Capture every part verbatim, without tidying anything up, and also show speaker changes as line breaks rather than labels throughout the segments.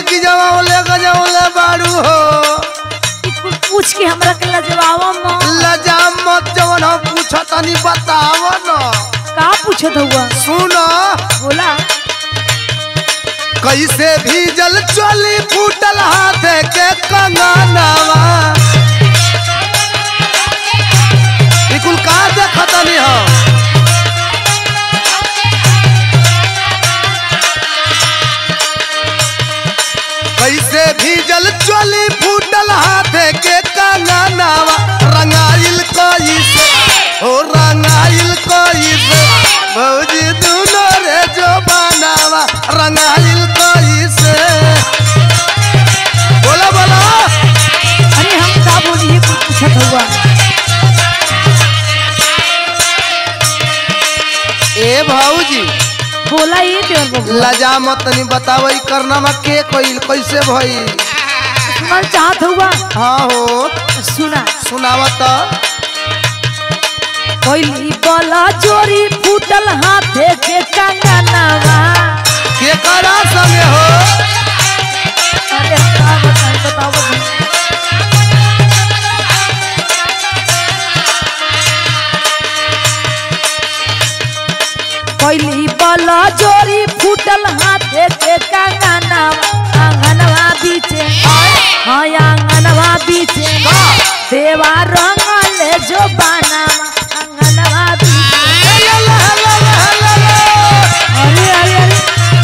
की जवावले गजवले बाड़ू हो
कुछ पूछ के हमरा के लजवावा म
लजा मत जवन हम पूछो तनी बताव न
का पूछत हुआ
सुनो
बोला
कैसे भीजल चोली फूटल हाथ के कंगनवा बिल्कुल का देखतनी हो कैसे भीजल चोली फूटल हाथ के कंगनवा रंगाइल कैसे हो रंगाइल कैसे भौजी दुनो रे जो बनावा रंगाइल कैसे बोला बोला
अरे हम का बोली कुछ पूछत हुआ
ए भौजी
बोला ये देवर बाबू
लजा मत नहीं बतावई करना में के कोई कैसे भई
सुनल चाहत हुआ
हाँ हो
सुना
सुनावत
कोई बोला चोरी फूटल हाथे के कंगनवा
के करा संगे हो
अरे का बताई बताओ बबू। कोई बोला चोरी फूटल हाथे के कंगनवा आंगनवा बीचे हाँ आंगनवा बीचे देवा रंगले जो बनावा आंगनवा बीचे अरे अरे अरे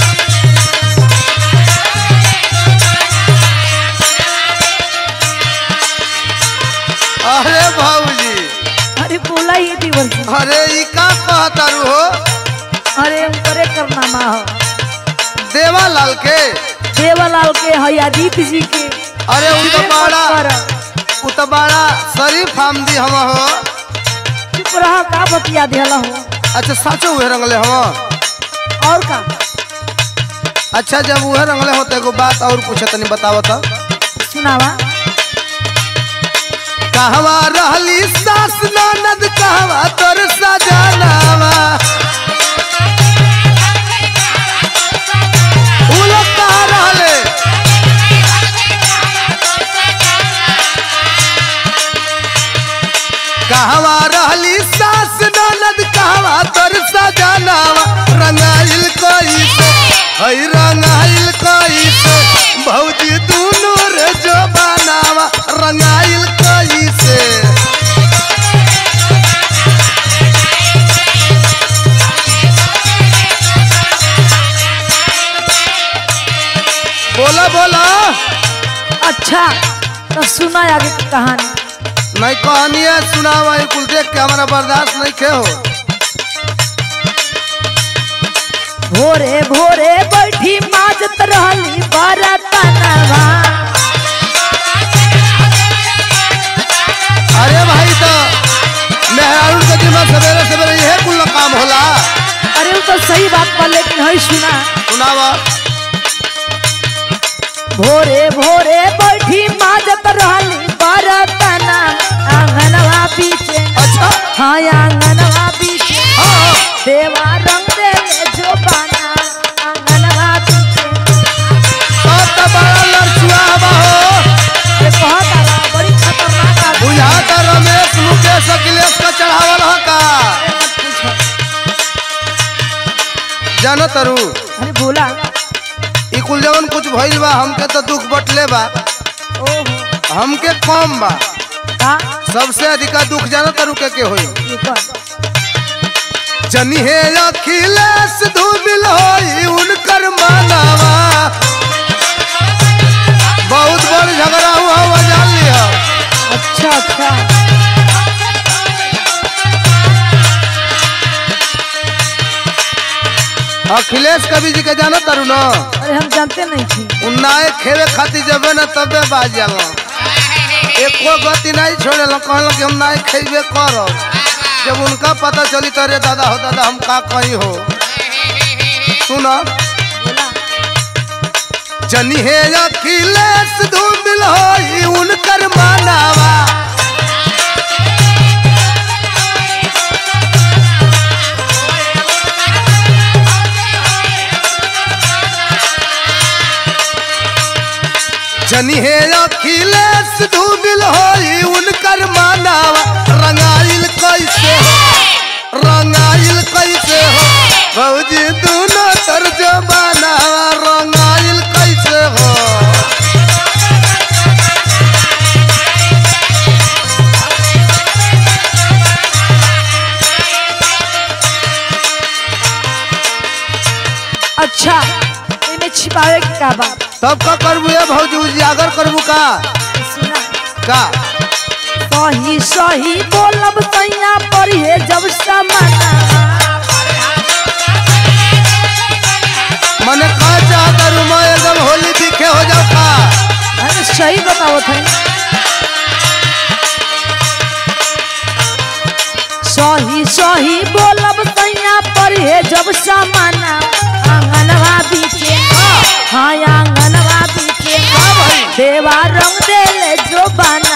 अरे भौजी
अरे बोला ये दीवर जी
अरे ई का कहतारू हो
अरे हम करे करना मा हो
देवालाल के
देवलाल के है आदित्य जी के
अरे उ तो बड़ा उ तो बड़ा शरीफ आमदी हम हो
चुप रहा का बतिया देला हो
अच्छा साचो उहे रंगले हम
और का
अच्छा जब उहे रंगले होते एगो बात और पूछे तनी बताव तो
सुनावा
कहवा रहली सास ननद कहवा तोर सजनावा उ लोग कहाँ रहले कहवा रहली सास ननद कहवा तोर सजनावा रंगाइल कैसे हई रंगाइल कैसे भौजी दुनू रे जो बनावा रंगाइल कैसे बोला बोला
अच्छा तो सुना आगे की कहानी
नहीं कहानी है सुनावा कुल देख के हमारा बर्दाश्त नहीं खे हो
भोरे भोरे बैठी माजत रहली बरतनवा
अरे भाई तो मेहरारू के जिम्मा सवेरे सवेरे यह कुल काम होला
अरे वो तो सही बात पर लेकिन है सुना
सुनावा
भोरे भोरे बैठी माजत रहली बरतनवा आंगनवा पीछे
अच्छा
हाँ आंगनवा पीछे
हाँ
देवा रंग दे जो बना आंगनवा पीछे
सब तो बड़ा लड़चुआ हवा हो
ये बहुत आला बड़ी खतरनाक आदमी
बुझाता रमेश मुकेश अखिलेश का चढ़ावल हो का
है, मत पूछो।
जानो तरु
अरे बोला
ई कुल जवन कुछ भइल बा हमके तो दुख बटले बा
ओहो
हमके कम बा
का
सबसे अधिका दुख जानो तरु के के होई
ये कर
जनी है अखिलेश धूमिल होई उनकर मानावा बहुत बड़ झगड़ा हुआ हुआ जान लिया
अच्छा अच्छा
अखिलेश कवि जी के जानो तारू न
अरे हम जानते नहीं थे
उन्नाए खेवे खातिर जबे न तबे बाज जाला एको गति नहीं छोड़े कहल कि हम नाए खेबे करब जब उनका पता चली तो रे दादा हो दादा हम का कहीं हो सुन
बोला
जनी है अखिलेश धूमिल होई उनकर मानावा रस धूमिल होई उनकर मानावा रंगाइल कैसे हो रंगाइल कैसे हो भौजी दोनों तर्जमाना रंगाइल कैसे हो।
अच्छा इन्हें छिपावे की का बात
तब का करबू है भौजी उजागर करबू का
सुना
का
सही सही बोलब सैया पर है जब समाना
मने का चाहता रू मैं एकदम होली दिखे हो जाओ का
अरे सही बताओ थे सही सही बोलब सैया पर है जब समाना आंगनवा बीचे हाँ आंगनवा बीचे देवा रंग देले जो बन